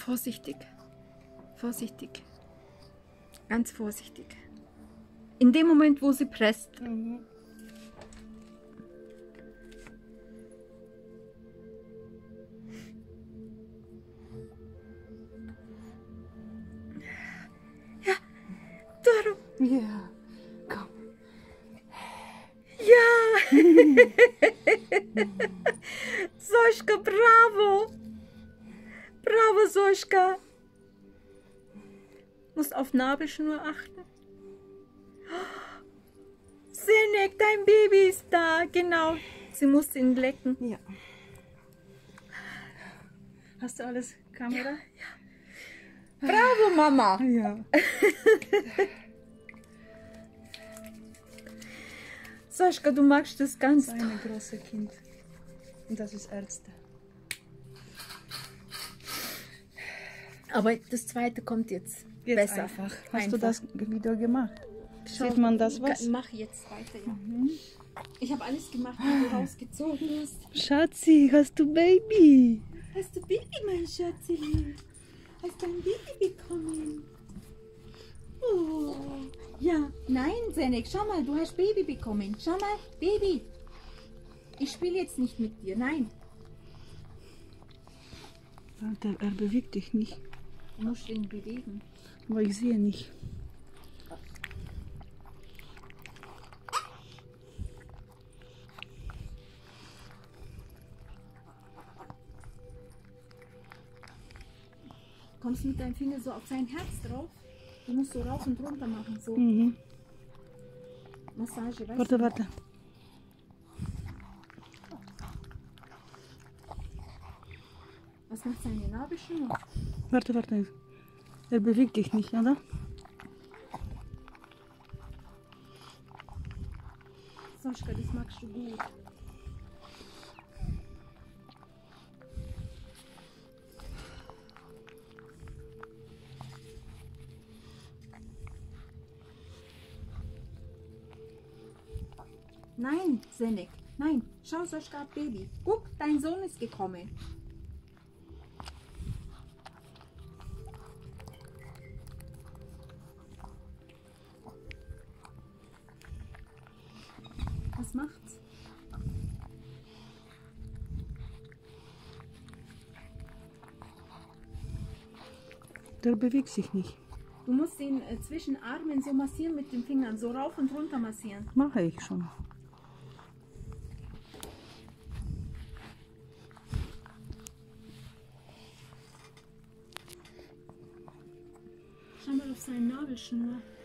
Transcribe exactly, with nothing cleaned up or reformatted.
Vorsichtig. Vorsichtig. Ganz vorsichtig. In dem Moment, wo sie presst. Mhm. Ja, darum. Ja, komm. Ja. Soschka, bravo. Bravo, Soschka. Musst auf Nabelschnur achten. Zenek, dein Baby ist da. Genau. Sie muss ihn lecken. Ja. Hast du alles, Kamera? Ja. Bravo, Mama. Ja. Soschka, du magst das ganz Das ist ein großes Kind. Und das ist Ärzte. Aber das zweite kommt jetzt, Jetzt besser. einfach. Hast Einfach. du das Video gemacht? Schau, Sieht man das was? Mach jetzt weiter, ja. Mhm. Ich habe alles gemacht, wie du rausgezogen hast. Schatzi, hast du Baby? Hast du Baby, mein Schatzi? Hast du ein Baby bekommen? Oh. Ja, nein, Zenek, schau mal, du hast Baby bekommen. Schau mal, Baby. Ich spiele jetzt nicht mit dir, nein. Der, er bewegt dich nicht. Du musst ihn bewegen. Aber ich sehe nicht. Kommst mit deinem Finger so auf sein Herz drauf? Du musst so rauf und runter machen, so Mhm. Massage, weißt Warte, du? warte. Was macht seine Nabelschnur? Warte, warte. Er bewegt dich nicht, oder? Soschka, das magst du gut. Nein, Zenek, nein. Schau, Soschka, Baby. Guck, dein Sohn ist gekommen. Was macht's? Der bewegt sich nicht. Du musst ihn äh, zwischen Armen so massieren mit den Fingern, so rauf und runter massieren. Mache ich schon. Schau mal auf seine Nabelschnur.